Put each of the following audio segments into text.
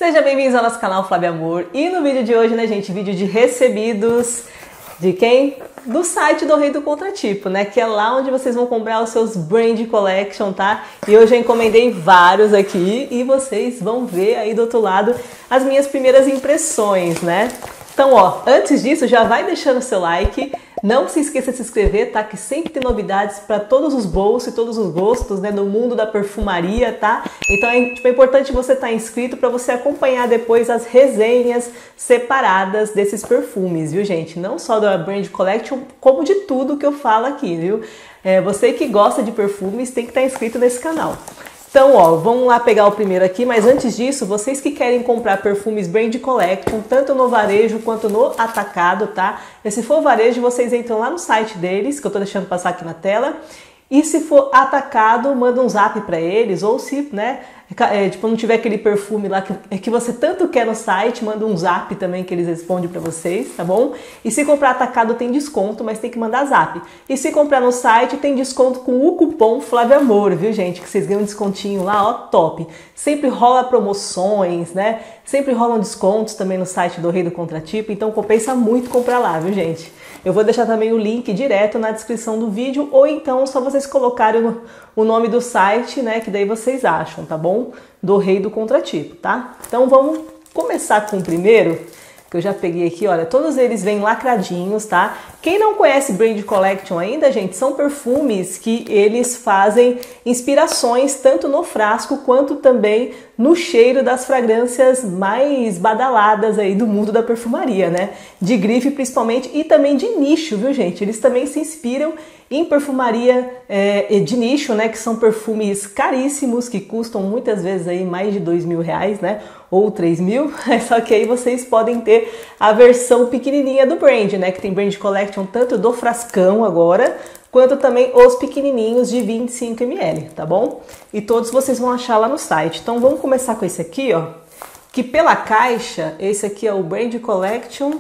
Seja bem-vindos ao nosso canal Flávia Amor. E no vídeo de hoje, né, gente, vídeo de recebidos de quem? Do site do Rei do Contratipo, né, que é lá onde vocês vão comprar os seus Brand Collection, tá? E eu já encomendei vários aqui e vocês vão ver aí do outro lado as minhas primeiras impressões, né? Então, ó, antes disso, já vai deixando o seu like. Não se esqueça de se inscrever, tá? Que sempre tem novidades para todos os bolsos e todos os gostos, né? No mundo da perfumaria, tá? Então é importante você estar inscrito para você acompanhar depois as resenhas separadas desses perfumes, viu, gente? Não só da Brand Collection, como de tudo que eu falo aqui, viu? Você que gosta de perfumes tem que estar inscrito nesse canal. Então, ó, vamos lá pegar o primeiro aqui, mas antes disso, vocês que querem comprar perfumes Brand Collection, tanto no varejo quanto no atacado, tá? E se for varejo, vocês entram lá no site deles, que eu tô deixando passar aqui na tela. E se for atacado, manda um zap para eles, ou se, né, tipo, não tiver aquele perfume lá que você tanto quer no site, manda um zap também que eles respondem para vocês, tá bom? E se comprar atacado tem desconto, mas tem que mandar zap. E se comprar no site tem desconto com o cupom Flávia Amor, viu, gente? Que vocês ganham um descontinho lá, ó, top. Sempre rola promoções, né? Sempre rolam descontos também no site do Rei do Contratipo, então compensa muito comprar lá, viu, gente? Eu vou deixar também o link direto na descrição do vídeo, ou então só vocês colocarem o nome do site, né, que daí vocês acham, tá bom? Do Rei do Contratipo, tá? Então vamos começar com o primeiro, que eu já peguei aqui, olha, todos eles vêm lacradinhos, tá? Quem não conhece Brand Collection ainda, gente, são perfumes que eles fazem inspirações tanto no frasco quanto também no cheiro das fragrâncias mais badaladas aí do mundo da perfumaria, né? De grife principalmente e também de nicho, viu, gente? Eles também se inspiram em perfumaria de nicho, né? Que são perfumes caríssimos, que custam muitas vezes aí mais de R$2.000, né? Ou 3.000, só que aí vocês podem ter a versão pequenininha do brand, né? Que tem Brand Collection tanto do frascão agora, quanto também os pequenininhos de 25 ml, tá bom? E todos vocês vão achar lá no site. Então vamos começar com esse aqui, ó, que pela caixa, esse aqui é o Brand Collection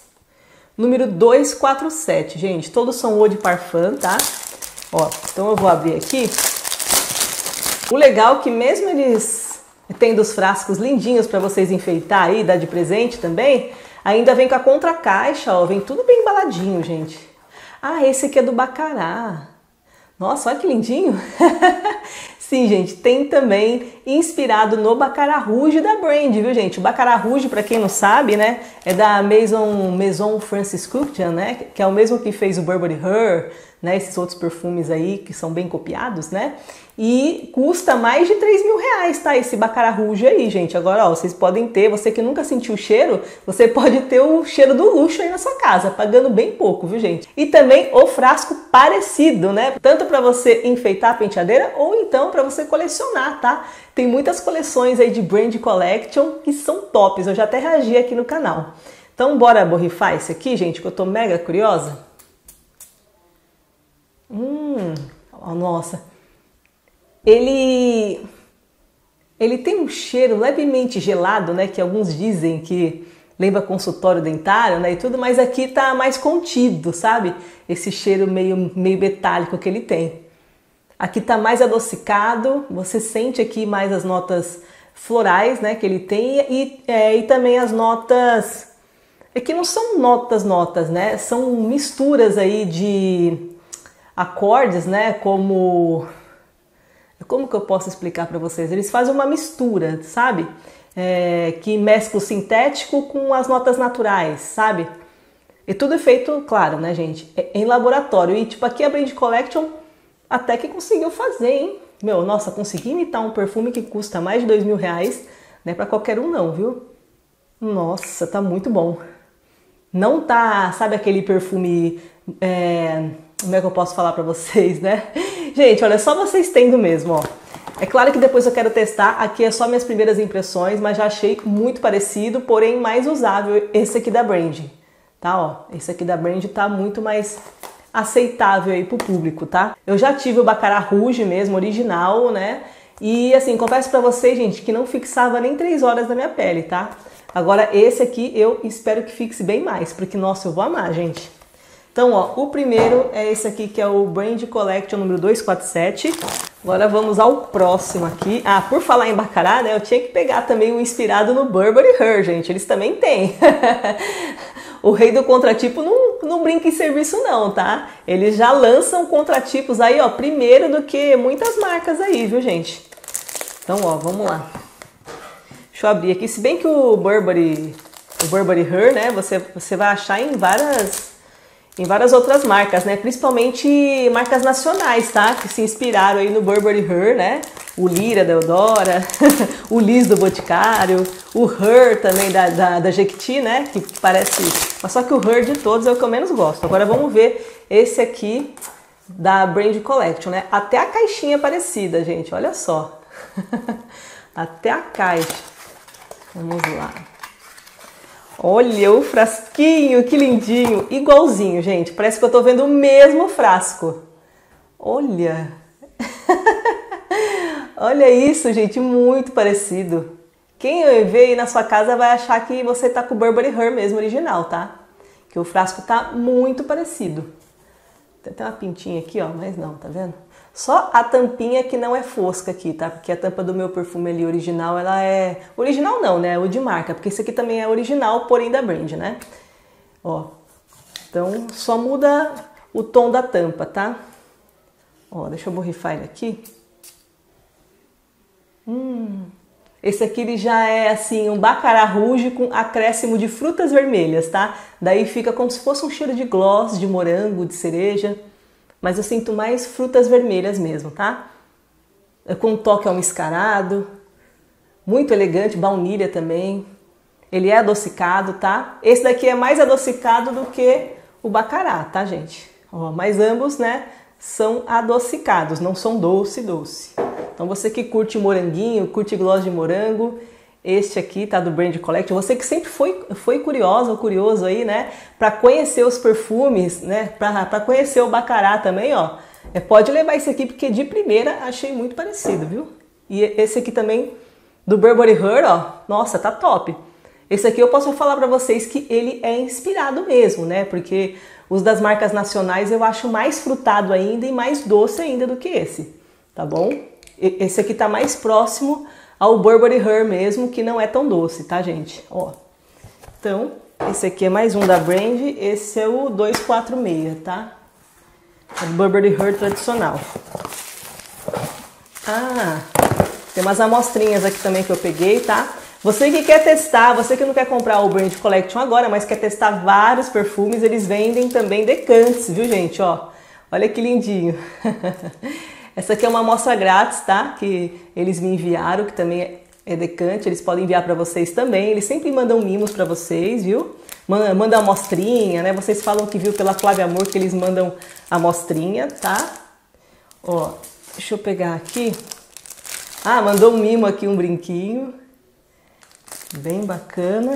número 247, gente. Todos são eau de parfum, tá? Ó, então eu vou abrir aqui. O legal é que mesmo eles tendo os frascos lindinhos para vocês enfeitar aí, dar de presente também, ainda vem com a contracaixa, ó, vem tudo bem embaladinho, gente. Ah, esse aqui é do Baccarat. Nossa, olha que lindinho. Sim, gente, tem também inspirado no Baccarat Rouge da Brand, viu, gente? O Baccarat Rouge, para quem não sabe, né, é da Maison Francis Kurkdjian, né, que é o mesmo que fez o Burberry Her, né, esses outros perfumes aí que são bem copiados, né? E custa mais de R$3.000, tá? Esse Baccarat Rouge aí, gente. Agora, ó, vocês podem ter, você que nunca sentiu o cheiro, você pode ter o cheiro do luxo aí na sua casa, pagando bem pouco, viu, gente? E também o frasco parecido, né? Tanto para você enfeitar a penteadeira ou então para você colecionar, tá? Tem muitas coleções aí de Brand Collection que são tops, eu já até reagi aqui no canal. Então, bora borrifar esse aqui, gente, que eu tô mega curiosa. Nossa, ele tem um cheiro levemente gelado, né, que alguns dizem que lembra consultório dentário, né, e tudo, mas aqui tá mais contido, sabe? Esse cheiro meio metálico que ele tem. Aqui tá mais adocicado, você sente aqui mais as notas florais, né, que ele tem e também as notas, que não são notas, né, são misturas aí de acordes, né, como que eu posso explicar para vocês? Eles fazem uma mistura, sabe? Que mescla o sintético com as notas naturais, sabe? E tudo é feito, claro, né, gente, em laboratório. E tipo, aqui a Brand Collection até que conseguiu fazer, hein? Meu, nossa, consegui imitar um perfume que custa mais de R$2.000, né, para qualquer um não, viu? Nossa, tá muito bom. Não tá, sabe aquele perfume... Como é que eu posso falar pra vocês, né? Gente, olha, só vocês tendo mesmo, ó. É claro que depois eu quero testar, aqui é só minhas primeiras impressões, mas já achei muito parecido, porém mais usável esse aqui da Brand, tá, ó. Esse aqui da Brand tá muito mais aceitável aí pro público, tá? Eu já tive o Baccarat Rouge mesmo, original, né? E assim, confesso pra vocês, gente, que não fixava nem 3 horas na minha pele, tá? Agora esse aqui eu espero que fixe bem mais, porque, nossa, eu vou amar, gente. Então, ó, o primeiro é esse aqui, que é o Brand Collection número 247. Agora vamos ao próximo aqui. Ah, por falar em baccarat, né, eu tinha que pegar também o inspirado no Burberry Her, gente. Eles também têm. O rei do contratipo não brinca em serviço não, tá? Eles já lançam contratipos aí, ó, primeiro do que muitas marcas aí, viu, gente? Então, ó, vamos lá. Deixa eu abrir aqui. Se bem que o Burberry Her, né, você vai achar em várias outras marcas, né? Principalmente marcas nacionais, tá? Que se inspiraram aí no Burberry Her, né? O Lyra da Eudora, o Liz do Boticário, o Her também da Jequiti, né? Que parece... Mas só que o Her de todos é o que eu menos gosto. Agora vamos ver esse aqui da Brand Collection, né? Até a caixinha é parecida, gente. Olha só. Até a caixa. Vamos lá. Olha o frasquinho, que lindinho. Igualzinho, gente. Parece que eu tô vendo o mesmo frasco. Olha. Olha isso, gente. Muito parecido. Quem ver aí na sua casa vai achar que você tá com o Burberry Her mesmo, original, tá? Que o frasco tá muito parecido. Tem até uma pintinha aqui, ó. Mas não, tá vendo? Só a tampinha que não é fosca aqui, tá? Porque a tampa do meu perfume ali original, ela é... Original não, né? O de marca, porque esse aqui também é original, porém da brand, né? Ó, então só muda o tom da tampa, tá? Ó, deixa eu borrifar ele aqui. Esse aqui ele já é assim, um baccarat rouge com acréscimo de frutas vermelhas, tá? Daí fica como se fosse um cheiro de gloss, de morango, de cereja. Mas eu sinto mais frutas vermelhas mesmo, tá? Com um toque almiscarado, muito elegante, baunilha também. Ele é adocicado, tá? Esse daqui é mais adocicado do que o baccarat, tá, gente? Ó, mas ambos, né, são adocicados, não são doce. Então você que curte moranguinho, curte gloss de morango, este aqui tá do Brand Collection. Você que sempre foi curiosa ou curioso aí, né, para conhecer os perfumes, né, para conhecer o baccarat também, ó, pode levar esse aqui porque de primeira achei muito parecido, viu? E esse aqui também do Burberry Her, ó, nossa, tá top. Esse aqui eu posso falar para vocês que ele é inspirado mesmo, né? Porque os das marcas nacionais eu acho mais frutado ainda e mais doce ainda do que esse, tá bom? Esse aqui tá mais próximo ao Burberry Her mesmo, que não é tão doce, tá, gente? Ó. Então, esse aqui é mais um da brand, esse é o 246, tá? É do Burberry Her tradicional. Ah, tem umas amostrinhas aqui também que eu peguei, tá? Você que quer testar, você que não quer comprar o Brand Collection agora, mas quer testar vários perfumes, eles vendem também decantes, viu, gente? Ó, olha que lindinho. Essa aqui é uma amostra grátis, tá? Que eles me enviaram, que também é decante. Eles podem enviar para vocês também. Eles sempre mandam mimos para vocês, viu? Mandam amostrinha, né? Vocês falam que viu pela Flávia Amor que eles mandam amostrinha, tá? Ó, deixa eu pegar aqui. Ah, mandou um mimo aqui, um brinquinho. Bem bacana.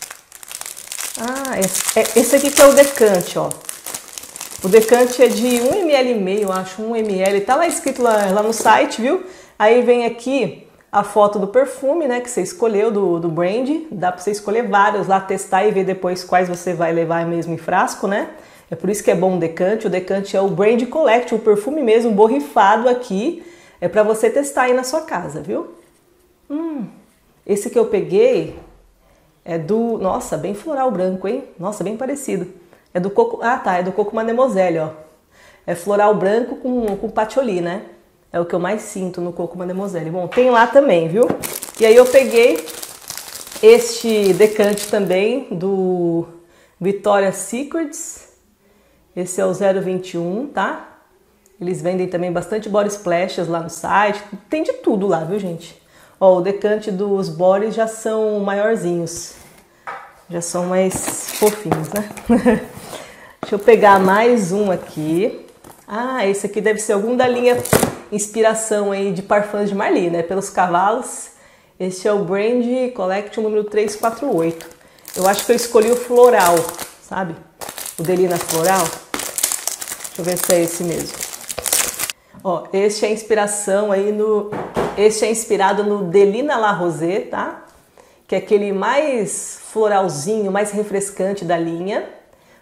Ah, esse aqui que é o decante, ó. O decante é de 1,5 ml, eu acho, 1 ml. Tá lá escrito lá no site, viu? Aí vem aqui a foto do perfume, né? Que você escolheu, do brand. Dá pra você escolher vários lá, testar e ver depois quais você vai levar mesmo em frasco, né? É por isso que é bom o decante. O decante é o Brand Collection, o perfume mesmo, borrifado aqui. É pra você testar aí na sua casa, viu? Esse que eu peguei é do... Nossa, bem floral branco, hein? Nossa, bem parecido. É do Coco... Ah, tá. É do Coco Mademoiselle, ó. É floral branco com patchouli, né? É o que eu mais sinto no Coco Mademoiselle. Bom, tem lá também, viu? E aí eu peguei este decante também do Victoria's Secrets. Esse é o 021, tá? Eles vendem também bastante body splashes lá no site. Tem de tudo lá, viu, gente? Ó, o decante dos bodies já são maiorzinhos. Já são mais fofinhos, né? Deixa eu pegar mais um aqui. Ah, esse aqui deve ser algum da linha inspiração aí de parfums de Marli, né? Pelos cavalos. Esse é o Brand Collection número 348. Eu acho que eu escolhi o floral, sabe? O Delina Floral. Deixa eu ver se é esse mesmo. Ó, este é a inspiração aí no... Este é inspirado no Delina La Rosée, tá? Que é aquele mais floralzinho, mais refrescante da linha.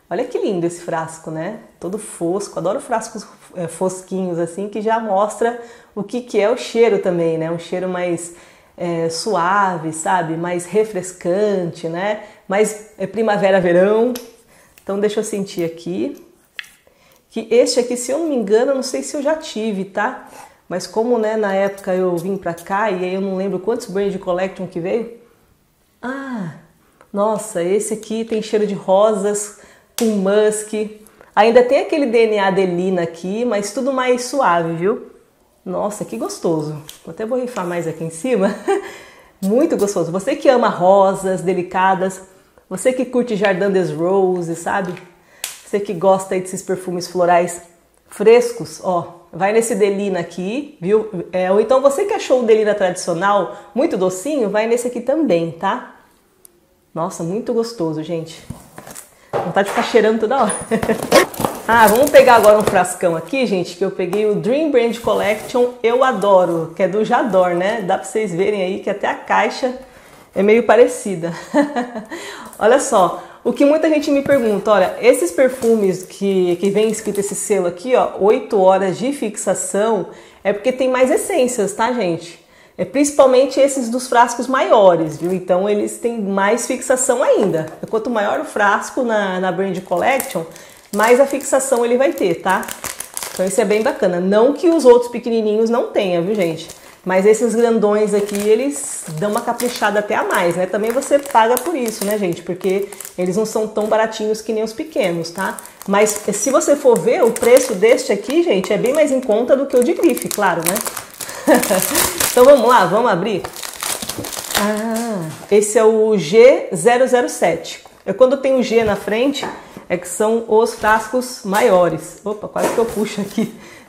Olha que lindo esse frasco, né? Todo fosco, adoro frascos fosquinhos assim, que já mostra o que é o cheiro também, né? Um cheiro mais suave, sabe? Mais refrescante, né? Mais primavera, verão. Então deixa eu sentir aqui. Que este aqui, se eu não me engano, eu não sei se eu já tive, tá? Mas como, né, na época eu vim pra cá e aí eu não lembro quantos Brand Collection que veio. Ah, nossa, esse aqui tem cheiro de rosas com musk. Ainda tem aquele DNA Delina aqui, mas tudo mais suave, viu? Nossa, que gostoso. Vou até borrifar mais aqui em cima. Muito gostoso. Você que ama rosas delicadas, você que curte Jardim des Roses, sabe? Você que gosta aí desses perfumes florais frescos, ó, vai nesse Delina aqui, viu? Ou então você que achou o Delina tradicional muito docinho, vai nesse aqui também, tá? Nossa, muito gostoso, gente. Vontade de ficar cheirando toda hora. Ah, vamos pegar agora um frascão aqui, gente, que eu peguei o Dream Brand Collection Eu Adoro, que é do J'adore, né? Dá pra vocês verem aí que até a caixa é meio parecida. Olha só, o que muita gente me pergunta, olha, esses perfumes que vem escrito esse selo aqui, ó, 8 horas de fixação, é porque tem mais essências, tá, gente? Principalmente esses dos frascos maiores, viu? Então eles têm mais fixação ainda. Quanto maior o frasco na Brand Collection, mais a fixação ele vai ter, tá? Então isso é bem bacana. Não que os outros pequenininhos não tenham, viu, gente? Mas esses grandões aqui, eles dão uma caprichada até a mais, né? Também você paga por isso, né, gente? Porque eles não são tão baratinhos que nem os pequenos, tá? Mas se você for ver, o preço deste aqui, gente, é bem mais em conta do que o de grife, claro, né? Então vamos lá, vamos abrir? Ah, esse é o G007. Quando tem o G na frente, é que são os frascos maiores. Opa, quase que eu puxo aqui.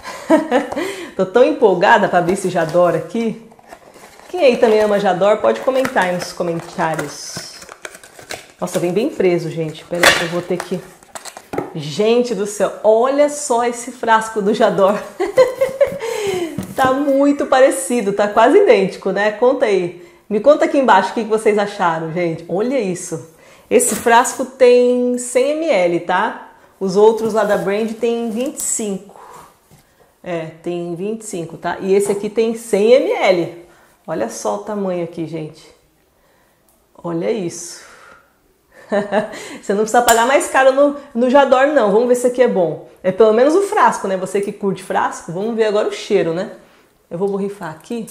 Tô tão empolgada para abrir esse J'adore aqui. Quem aí também ama J'adore, pode comentar aí nos comentários. Nossa, vem bem preso, gente. Pera aí que eu vou ter que... Gente do céu, olha só esse frasco do J'adore. Tá muito parecido, tá quase idêntico, né? Conta aí. Me conta aqui embaixo o que vocês acharam, gente. Olha isso. Esse frasco tem 100 ml, tá? Os outros lá da Brand tem 25. Tem 25, tá? E esse aqui tem 100 ml. Olha só o tamanho aqui, gente. Olha isso. Você não precisa pagar mais caro no J'adore, não. Vamos ver se aqui é bom. É pelo menos o frasco, né? Você que curte frasco, vamos ver agora o cheiro, né? Eu vou borrifar aqui.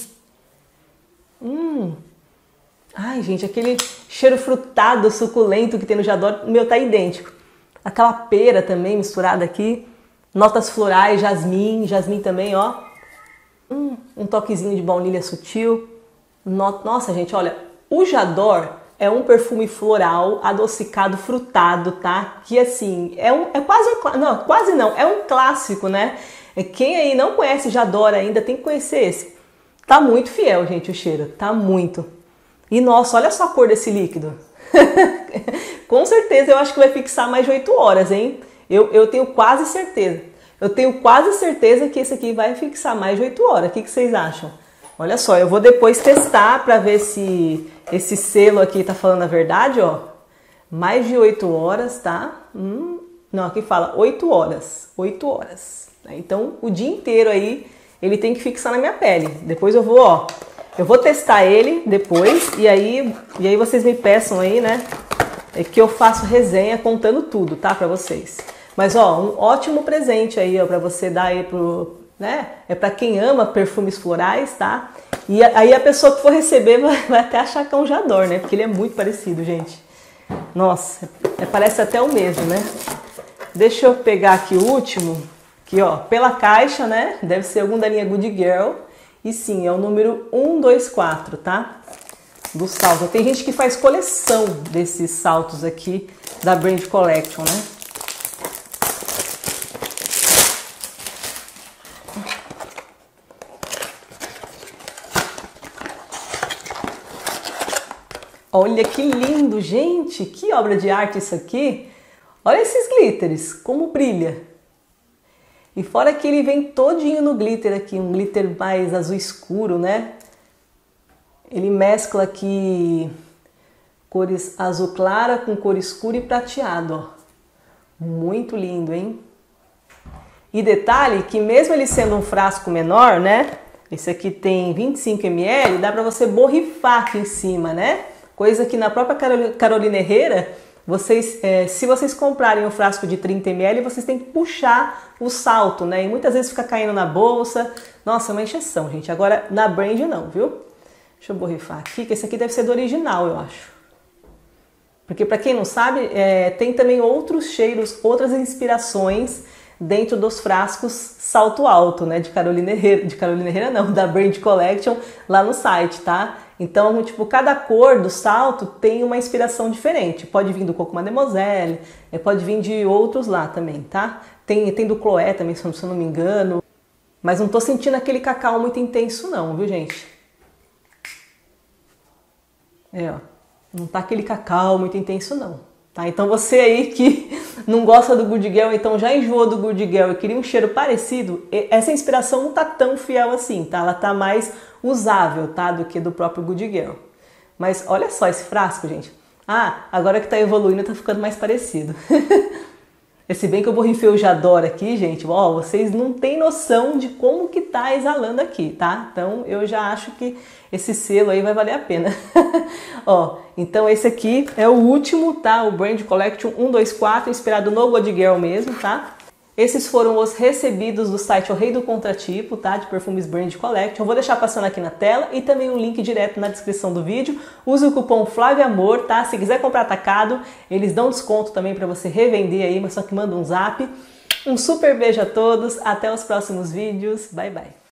Ai, gente, aquele cheiro frutado, suculento que tem no J'adore, o meu tá idêntico. Aquela pera também misturada aqui. Notas florais, jasmim também, ó. Um toquezinho de baunilha sutil. Nossa, gente, olha, o J'adore é um perfume floral, adocicado, frutado, tá? Que assim, quase não, é um clássico, né? Quem aí não conhece J'adore ainda tem que conhecer esse. Tá muito fiel, gente, o cheiro, tá muito. E nossa, olha só a cor desse líquido. Com certeza eu acho que vai fixar mais de 8 horas, hein? Eu tenho quase certeza. Eu tenho quase certeza que esse aqui vai fixar mais de 8 horas. O que vocês acham? Olha só, eu vou depois testar para ver se esse selo aqui tá falando a verdade, ó. Mais de 8 horas, tá? Não, aqui fala 8 horas. 8 horas. Então, o dia inteiro aí, ele tem que fixar na minha pele. Depois eu vou testar ele depois e aí vocês me peçam aí, né? Que eu faço resenha contando tudo, tá? Pra vocês. Mas, ó, um ótimo presente aí, ó, pra você dar aí pro... né? É pra quem ama perfumes florais, tá? E aí a pessoa que for receber vai até achar que é um J'adore, né? Porque ele é muito parecido, gente. Nossa, parece até o mesmo, né? Deixa eu pegar aqui o último. Aqui, ó, pela caixa, né? Deve ser algum da linha Good Girl. E sim, é o número 124, tá? Dos saltos. Tem gente que faz coleção desses saltos aqui da Brand Collection, né? Olha que lindo, gente! Que obra de arte isso aqui! Olha esses glitters, como brilha! E fora que ele vem todinho no glitter aqui, um glitter mais azul escuro, né? Ele mescla aqui cores azul clara com cor escura e prateado, ó. Muito lindo, hein? E detalhe que mesmo ele sendo um frasco menor, né? Esse aqui tem 25 ml, dá pra você borrifar aqui em cima, né? Coisa que na própria Carolina Herrera, se vocês comprarem um frasco de 30 ml, vocês têm que puxar o salto, né? E muitas vezes fica caindo na bolsa. Nossa, é uma encheção, gente. Agora, na Brand não, viu? Deixa eu borrifar aqui, que esse aqui deve ser do original, eu acho. Porque para quem não sabe, tem também outros cheiros, outras inspirações dentro dos frascos salto alto, né? De Carolina Herrera não, da Brand Collection lá no site, tá? Então, tipo, cada cor do salto tem uma inspiração diferente. Pode vir do Coco Mademoiselle, pode vir de outros lá também, tá? Tem do Chloé também, se eu não me engano. Mas não tô sentindo aquele cacau muito intenso não, viu, gente? Ó, não tá aquele cacau muito intenso não, tá? Então você aí que não gosta do Good Girl, então já enjoou do Good Girl e queria um cheiro parecido, essa inspiração não tá tão fiel assim, tá? Ela tá mais usável, tá? Do que do próprio Good Girl. Mas olha só esse frasco, gente. Ah, agora que tá evoluindo, tá ficando mais parecido. Se bem que eu borrifei o J'adore aqui, gente, ó, vocês não têm noção de como que tá exalando aqui, tá? Então eu já acho que esse selo aí vai valer a pena. Ó, então esse aqui é o último, tá? O Brand Collection 124, inspirado no Good Girl mesmo, tá? Esses foram os recebidos do site O Rei do Contratipo, tá? De perfumes Brand Collection. Eu vou deixar passando aqui na tela e também um link direto na descrição do vídeo. Use o cupom FLAVIAMOR, tá? Se quiser comprar atacado, eles dão desconto também para você revender aí, mas só que manda um zap. Um super beijo a todos, até os próximos vídeos. Bye, bye!